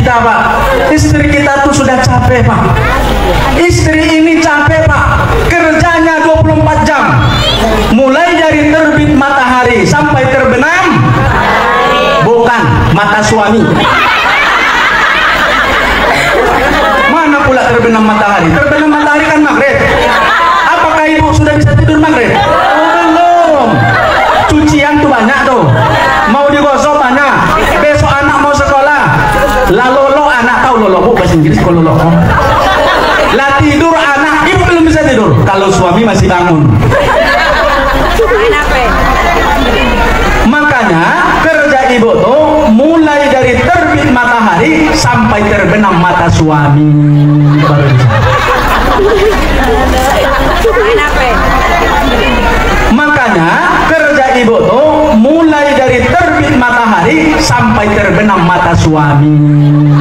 kita, Pak. Istri kita tuh sudah capek, Pak. Istri ini capek, Pak. Kerjanya 24 jam. Mulai dari terbit matahari sampai terbenam. Bukan, mata suami. Mana pula terbenam matahari? Terbenam matahari kan maghrib. Apakah ibu sudah bisa tidur maghrib? Oh, belum. Cucian tuh banyak tuh. Mau digosok banyak. Besok anak mau sekolah. Lah lolo anak tahu lolo bu bahasa Inggris kalau lolo. Lah tidur anak ibu belum bisa tidur. Kalau suami masih bangun. Makanya kerja ibu tuh mulai dari terbit matahari sampai terbenam mata suami. Makanya kerja ibu tuh mulai dari terbit matahari sampai terbenam mata suami.